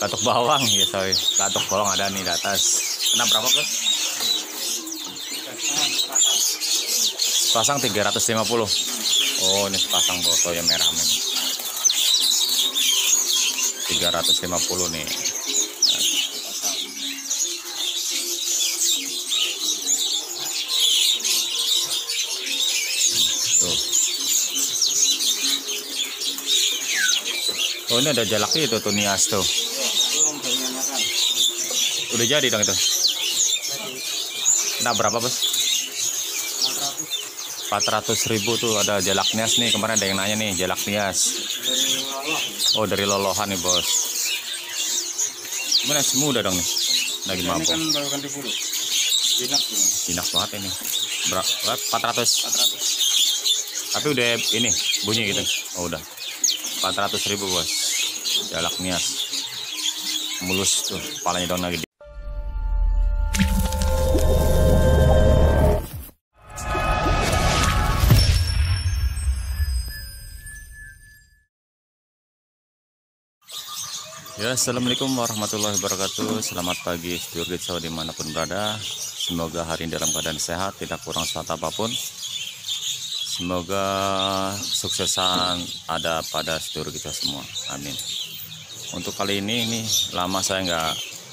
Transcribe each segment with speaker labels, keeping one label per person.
Speaker 1: Batok bawang ya, sorry. Batok bawang ada nih di atas. Kena berapa, Bos? Pasang 350. Oh, ini sepasang boto yang merah ini. 350 nih. Tuh. Oh, ini ada jalaknya itu tuh, nias tuh. Udah jadi dong itu. Nah, berapa, Bos? 400.000 tuh ada jalak nias nih. Kemarin ada yang nanya nih, jalak nias. Oh, dari lolohan nih, Bos. Mana muda dong nih. Lagi
Speaker 2: Ini
Speaker 1: mabuk.
Speaker 2: kan baru ganti bulu. Jinak tuh.
Speaker 1: Jinak banget ini. Berapa? 400.
Speaker 2: 400.
Speaker 1: Tapi udah ini bunyi gitu. Oh, udah. 400.000, Bos. Jalak nias. Mulus tuh, kepalanya dong lagi. Ya, assalamualaikum warahmatullahi wabarakatuh. Selamat pagi sedulur kicau dimanapun berada. Semoga hari ini dalam keadaan sehat, tidak kurang suatu apapun. Semoga suksesan ada pada sedulur kita semua. Amin. Untuk kali ini lama saya nggak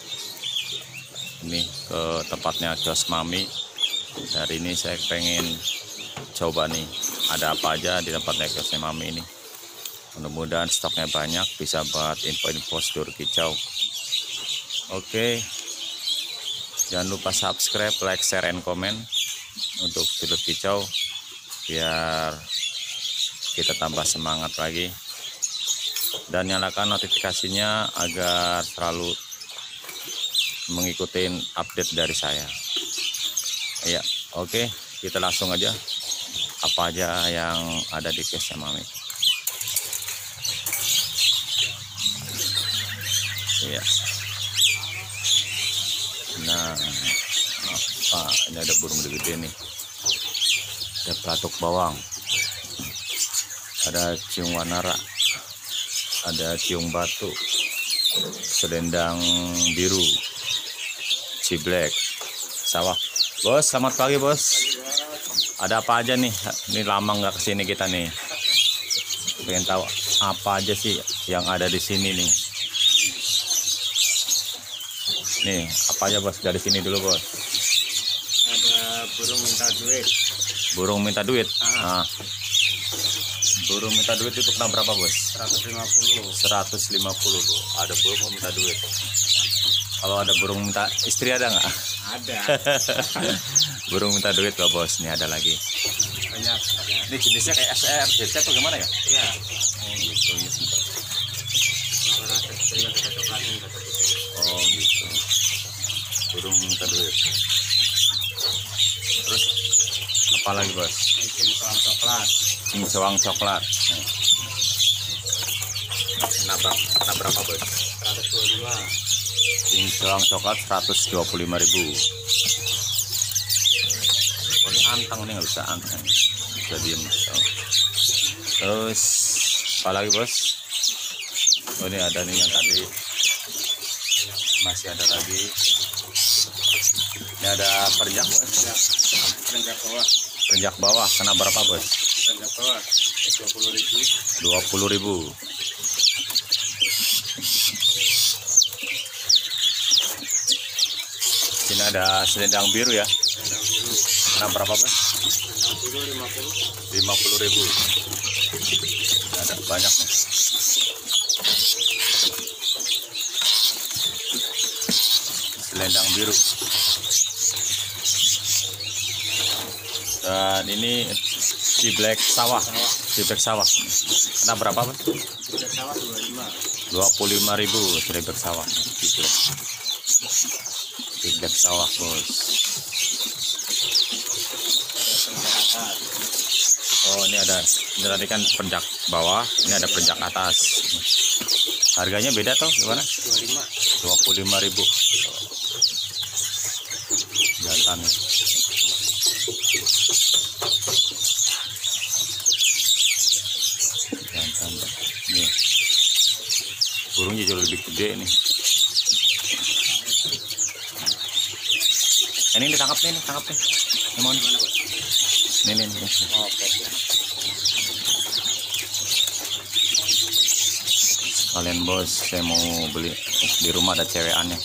Speaker 1: ke tempatnya kios Mami. Hari ini saya pengen coba nih ada apa aja di tempatnya kiosnya Mami ini. Mudah-mudahan stoknya banyak, bisa buat info-info sedulur kicau. Oke, jangan lupa subscribe, like, share, and comment untuk sedulur kicau biar kita tambah semangat lagi. Dan nyalakan notifikasinya agar selalu mengikuti update dari saya. Ya, oke, kita langsung aja apa aja yang ada di kiosnya Mami. Ya. Nah, apa ini ada burung gede nih. Ada pelatuk bawang. Ada ciung wanara. Ada ciung batu. Selendang biru. Ciblek. Sawah. Bos, selamat pagi, Bos. Ada apa aja nih? Ini lama nggak kesini kita nih. Pengen tahu apa aja sih yang ada di sini nih. Nih, apa aja, Bos? Dari sini dulu, Bos.
Speaker 2: Ada burung minta duit.
Speaker 1: Burung minta duit. Nah, burung minta duit itu kena berapa, Bos?
Speaker 2: 150.
Speaker 1: 150 tuh. Ada burung minta duit. Kalau ada burung minta istri ada nggak?
Speaker 2: Ada.
Speaker 1: Burung minta duit loh, Bos. Ini ada lagi.
Speaker 2: Banyak.
Speaker 1: Ini jenisnya kayak SR, jenisnya atau gimana ya?
Speaker 2: Iya.
Speaker 1: Oh, gitu ya. Oh, gitu. Burung minta duit. Terus apa lagi, Bos?
Speaker 2: Cincang coklat.
Speaker 1: Cincang coklat. Kenapa berapa, Bos?
Speaker 2: 122.
Speaker 1: Cincang coklat 125.000. Oh, ini antang, ini nggak bisa antang. Bisa diem. Terus apa lagi, Bos? Oh, ini ada nih yang tadi. Masih ada lagi. Ini ada perenjak, Bos.
Speaker 2: Ya. Perenjak bawah.
Speaker 1: Perenjak bawah kena berapa, Bos?
Speaker 2: Perenjak bawah 20.000.
Speaker 1: 20.000. Sini ada selendang biru ya.
Speaker 2: Perenjak biru.
Speaker 1: Kena berapa, Bos?
Speaker 2: Perenjak biru 50.
Speaker 1: 50.000. Ada banyak nih. Selendang biru. Dan ini ciblek sawah. Ciblek sawah. Kena berapa, Bos?
Speaker 2: Ciblek sawah 25.
Speaker 1: 25.000 ciblek sawah. Ciblek sawah, Bos. Oh, ini tadi kan perenjak bawah, ini ada perenjak atas. Harganya beda toh gimana? 25.000. Jantan. Jantan. Nih. Burungnya jauh lebih gede nih. Ini ditangkap nih, tangkap nih. Ini mau nih. Nih.
Speaker 2: Oke.
Speaker 1: Kalian bos, saya mau beli di rumah ada cewekannya.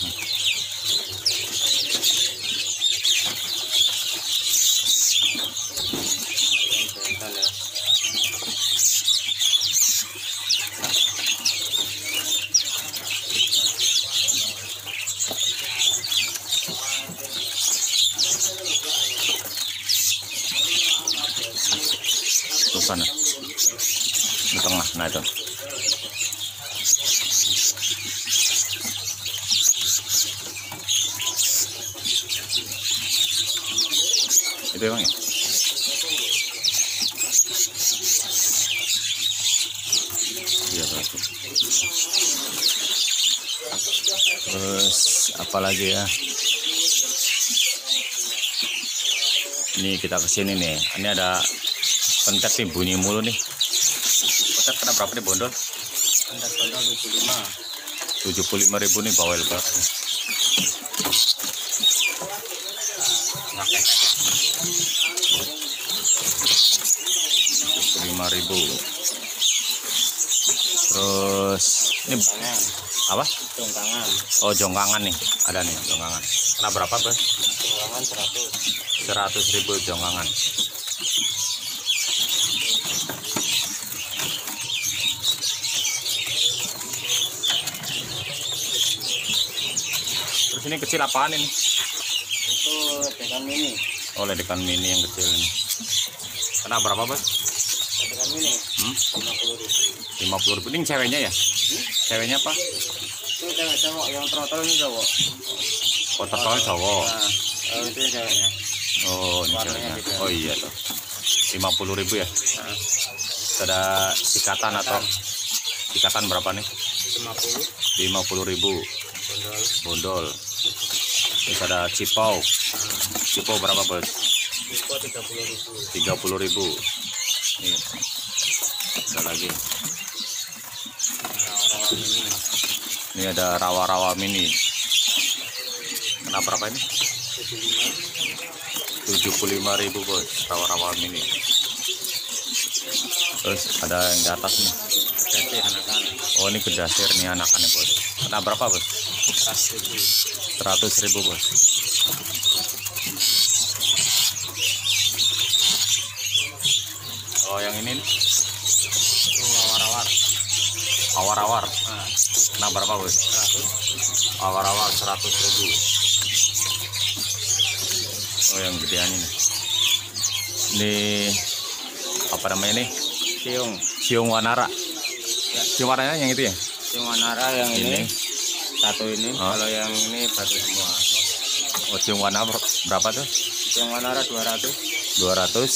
Speaker 2: Bentar ya.
Speaker 1: Tuh sana. Di tengah, nah itu. Itu emang ya? Iya, satu. Terus apalagi ya? Ini kita kesini nih. Ini ada pentet nih, bunyi mulu nih. Pentet kena berapa nih bondol?
Speaker 2: Pentet bondol 75.
Speaker 1: 75.000 nih bawel banget.
Speaker 2: Oke.
Speaker 1: 5.000. Terus ini
Speaker 2: Tangan.
Speaker 1: apa?
Speaker 2: Jongkangan.
Speaker 1: Oh, jongkangan nih. Ada nih jongkangan. Kena berapa, Bos?
Speaker 2: Jongkangan 100.
Speaker 1: 100.000 jongkangan. Terus ini kecil apaan ini?
Speaker 2: Itu ledekan mini.
Speaker 1: Oh, ledekan mini yang kecil ini. Kena berapa, Bos?
Speaker 2: Ledekan mini. 50.000.
Speaker 1: 50.000. Ini ceweknya ya? Ceweknya apa?
Speaker 2: Itu cewek cowok, yang trotol ini cowok.
Speaker 1: Oh, totalnya cowok.
Speaker 2: Nah, itu yang ceweknya.
Speaker 1: Oh, ini
Speaker 2: Warnanya
Speaker 1: ceweknya.
Speaker 2: beda.
Speaker 1: Oh iya tuh. 50.000 ya?
Speaker 2: Nah,
Speaker 1: Ada sikatan atau sikatan berapa nih?
Speaker 2: 50.
Speaker 1: 50.000
Speaker 2: Bondol.
Speaker 1: bondol. Terus ada cipau. Cipau berapa, Bos?
Speaker 2: Itu 30.000.
Speaker 1: 30.000. Nih. Ada lagi.
Speaker 2: Rawa-rawa mini.
Speaker 1: Ini ada rawa-rawa mini. Kena berapa ini?
Speaker 2: 75.
Speaker 1: 75.000, Bos. Rawa-rawa mini. Terus ada yang di atas nih.
Speaker 2: Jadi anakan
Speaker 1: Oh, ini kedasir nih anakannya, Bos. Kena berapa, Bos?
Speaker 2: 100.000.
Speaker 1: 100.000, Bos. Oh, yang ini nih.
Speaker 2: Itu awar-awar.
Speaker 1: Awar-awar.
Speaker 2: Nah,
Speaker 1: Kena berapa, Bos?
Speaker 2: 100.
Speaker 1: Awar-awar 100.000. Oh, yang gedean ini. Ini apa namanya nih?
Speaker 2: Ciung.
Speaker 1: Ciung Wanara.
Speaker 2: Ya.
Speaker 1: Ciung Wanara yang itu ya?
Speaker 2: Ciung Wanara yang ini. Satu ini.
Speaker 1: Oh.
Speaker 2: Kalau yang ini batu semua.
Speaker 1: Oh, Ciung Wanara berapa tuh?
Speaker 2: Ciung Wanara 200.
Speaker 1: 200.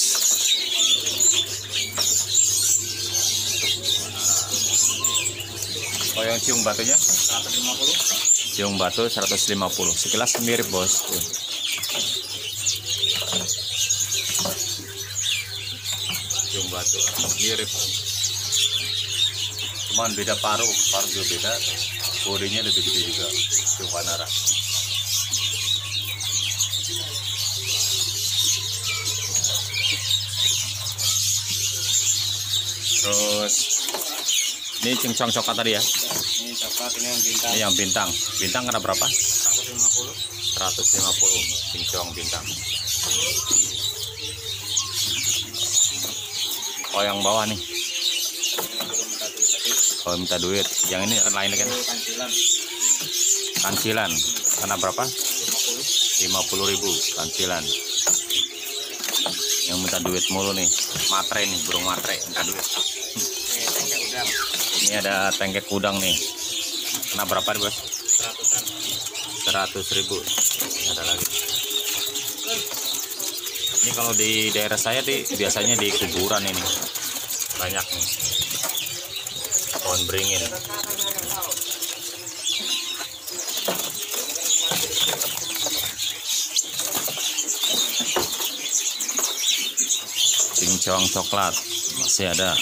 Speaker 1: Oh, yang ciung batunya?
Speaker 2: 150.
Speaker 1: Ciung batu 150. Sekilas mirip, Bos. Tuh. Ciung batu mirip. Cuman beda paruh juga beda. Bodinya lebih gede juga. Ciung Wanara. Terus ini cincong coklat tadi ya?
Speaker 2: Ini coklat, ini yang bintang.
Speaker 1: Ini yang bintang. Bintang kena berapa?
Speaker 2: 150.
Speaker 1: 150 cincong bintang. Oh, yang bawah nih. Oh, minta duit. Yang ini lain lagi kan?
Speaker 2: Kancilan.
Speaker 1: Kancilan. Kena berapa?
Speaker 2: 50.
Speaker 1: 50.000 kancilan. Yang minta duit mulu nih. Matre nih, burung matre minta duit.
Speaker 2: Ini tengkek udang.
Speaker 1: Ini ada tengkek udang nih. Kena berapa nih, Bos?
Speaker 2: 100-an.
Speaker 1: 100.000. Ada lagi. Ini kalau di daerah saya biasanya di kuburan ini banyak nih pohon beringin. Cincong coklat masih ada.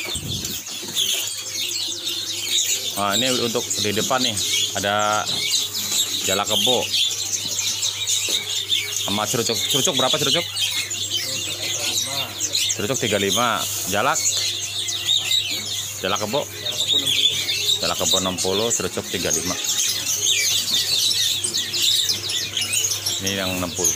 Speaker 1: Nah, ini untuk di depan nih ada jala kebo. Sama cerucuk. Cerucuk berapa cerucuk? Cerucuk 35. Jalak? Jalak kebo? Jalak kebo 60, cerucuk 35. Ini yang 60.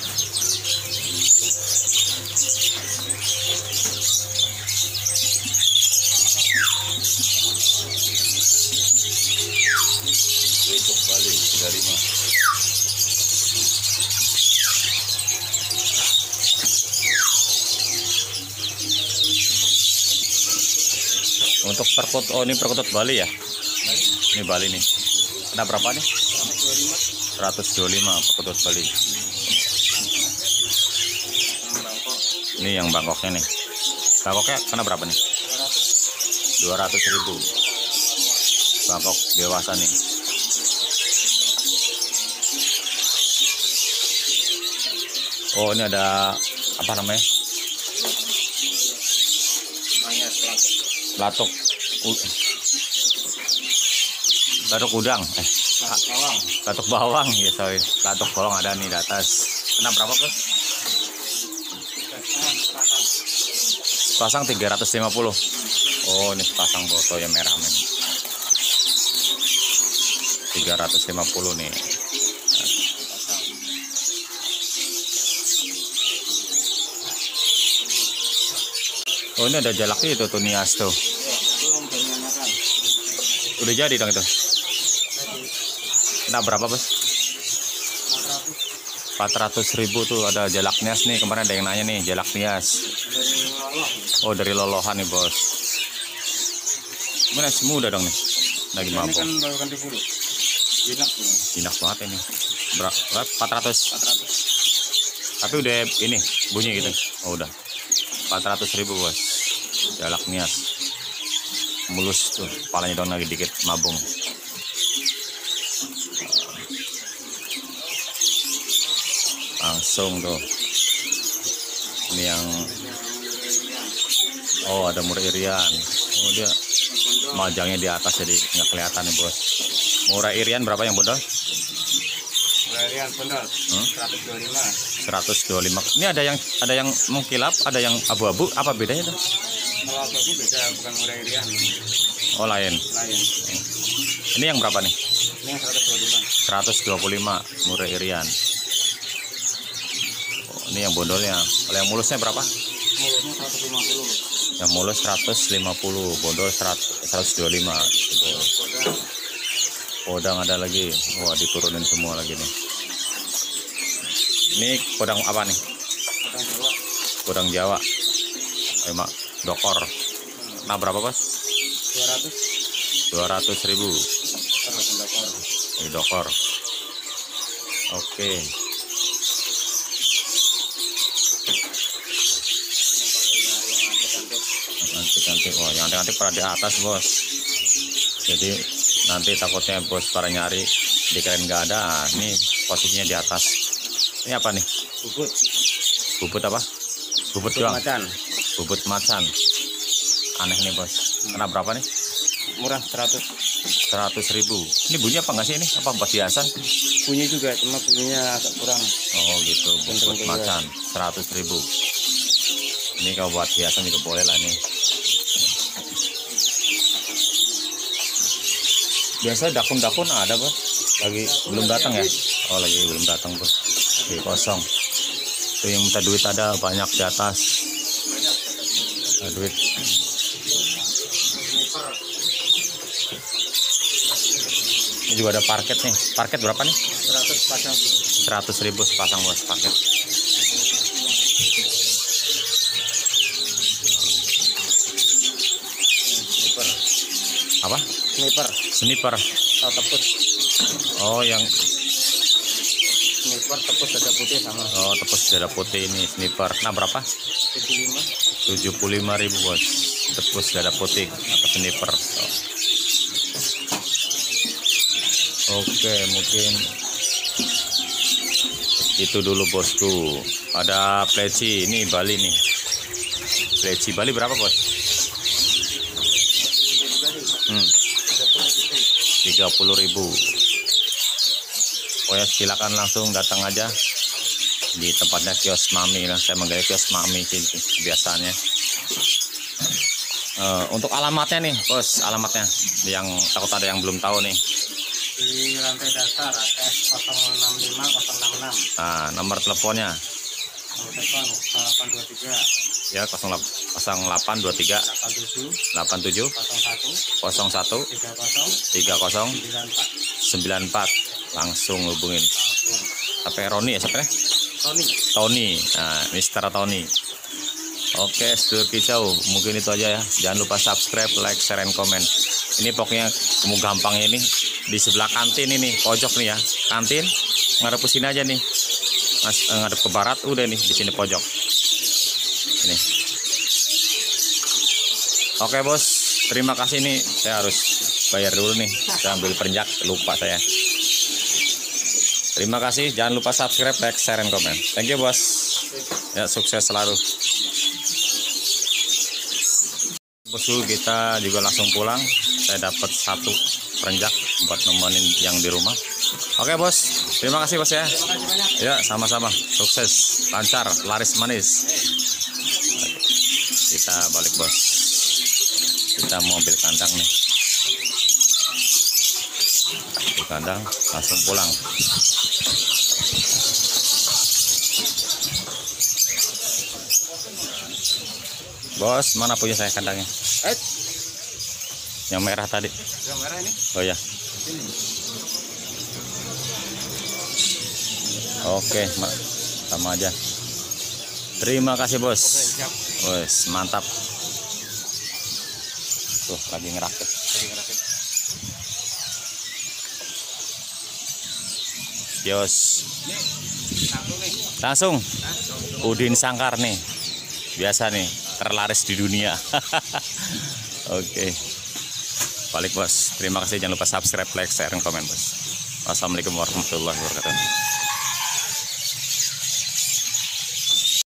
Speaker 1: Cerucuk Bali 35. Untuk perkut, oh ini perkutut Bali ya? Ini Bali nih. Ada berapa nih? 125 perkutut Bali. Ini yang Bangkoknya nih. Bangkoknya kena berapa nih? 200.000. Bangkok dewasa nih. Oh ini ada apa namanya? Latuk. Latuk udang. Latuk bawang. Ya sorry. Latuk bawang ada nih di atas. Kena berapa bos? Pasang 350. Oh ini sepasang boto yang merah ini. 350 nih. Oh ini ada jalaknya itu tuh nias tuh. Udah jadi dong itu. Nah berapa bos? 400.000 tuh ada jalak nias nih. Kemarin ada yang nanya nih jalak nias. Oh dari Lolohan nih bos. Mana muda dong nih. Lagi mabuk.
Speaker 2: Ini kan baru ganti bulu.
Speaker 1: Jinak banget ini. Berapa? 400. Tapi udah ini bunyi gitu. Oh udah. 400.000 bos. Jalak nias. Mulus tuh. Kepalanya dong lagi dikit mabung. Langsung tuh. Ini yang oh ada murah irian. Oh dia majangnya di atas jadi nggak kelihatan nih bos. Murah irian berapa yang bodol?
Speaker 2: Murah irian bodol 125.
Speaker 1: 125. Ini ada yang mengkilap, ada yang abu-abu. Apa bedanya tuh?
Speaker 2: Kalau abu-abu beda, bukan murah irian.
Speaker 1: Oh lain. Ini yang berapa nih?
Speaker 2: Ini yang 125.
Speaker 1: 125 murah irian. Oh, ini yang bodolnya. Kalau yang mulusnya berapa?
Speaker 2: Mulusnya 150.
Speaker 1: Yang mulus 150, bodol 125. Podang ada lagi. Wah diturunin semua lagi nih. Ini podang apa nih? Podang Jawa. Emak dokor. Nah berapa bos? 200.000. Ini dokor. Oke. Nanti. Oh yang nanti pada di atas bos. Jadi nanti takutnya bos pada nyari dikirain nggak ada. Nah, ini posisinya di atas. Ini apa nih?
Speaker 2: Bubut.
Speaker 1: Bubut apa? Bubut doang.
Speaker 2: Macan.
Speaker 1: Bubut macan. Aneh nih bos. Kena berapa nih?
Speaker 2: Murah 100.
Speaker 1: 100.000. Ini bunyi apa nggak sih ini? Apa buat hiasan?
Speaker 2: Bunyi juga, cuma bunyinya agak kurang.
Speaker 1: Oh gitu. Bubut macan 100.000. Ini kalau buat hiasan juga boleh lah nih. Biasa dakun-dakun ada bos. Lagi belum datang ya? Oh lagi belum datang bos. Lagi kosong. Tuh yang minta duit ada banyak di atas. Ada duit. Ini juga ada parket nih. Parket berapa nih?
Speaker 2: 100 pasang.
Speaker 1: 100.000 sepasang bos parket.
Speaker 2: Sniper.
Speaker 1: Apa?
Speaker 2: Sniper.
Speaker 1: Sniper.
Speaker 2: Atau tepus.
Speaker 1: Oh yang
Speaker 2: Sniper tepus dada putih sama.
Speaker 1: oh tepus dada putih ini sniper. Nah berapa?
Speaker 2: 75.
Speaker 1: 75.000 bos. Tepus dada putih atau sniper. Oke mungkin itu dulu bosku. Ada pleci ini Bali nih. Pleci Bali berapa bos? 30.000. Oh ya silakan langsung datang aja di tempatnya kios Mami. Nah, saya manggil kios Mami gitu biasanya. Untuk alamatnya nih bos, alamatnya yang takut ada yang belum tahu nih.
Speaker 2: Di lantai dasar ATS 065066.
Speaker 1: Nah, nomor teleponnya
Speaker 2: Nomor telepon 0823
Speaker 1: ya 0823
Speaker 2: 87
Speaker 1: 87
Speaker 2: 01
Speaker 1: 01
Speaker 2: 30
Speaker 1: 30
Speaker 2: 94.
Speaker 1: 94. Langsung hubungin. Tapi Roni ya siapa ya?
Speaker 2: Tony.
Speaker 1: Tony. Nah, Mister Tony. Oke, sedulur kicau, mungkin itu aja ya. Jangan lupa subscribe, like, share, and comment. Ini pokoknya kamu gampang ini di sebelah kantin ini, pojok nih ya. Kantin ngadep ke sini aja nih. Ngadep ke barat udah nih di sini pojok. Ini. Oke, Bos. Terima kasih nih. Saya harus bayar dulu nih. Saya ambil perenjak, lupa saya. Terima kasih. Jangan lupa subscribe, like, share, and comment. Thank you, Bos. Ya, sukses selalu. Bosku, kita juga langsung pulang. Saya dapat satu perenjak buat nemenin yang di rumah. Oke bos, terima kasih bos ya.
Speaker 2: Terima kasih banyak.
Speaker 1: Ya sama-sama, sukses, lancar, laris manis. Kita balik bos. Kita mau ambil kandang nih. Di kandang langsung pulang. Bos, mana punya saya kandangnya? Yang merah tadi.
Speaker 2: Yang merah ini?
Speaker 1: Oh ya.
Speaker 2: Ini.
Speaker 1: Oke, sama aja. Terima kasih bos.
Speaker 2: Oke, siap.
Speaker 1: Wes, mantap. Tuh lagi ngerakit. Yos. Langsung. Udin Sangkar nih. Biasa nih, terlaris di dunia. Oke. Balik bos. Terima kasih, jangan lupa subscribe, like, share, dan komen bos. Wassalamualaikum warahmatullahi wabarakatuh.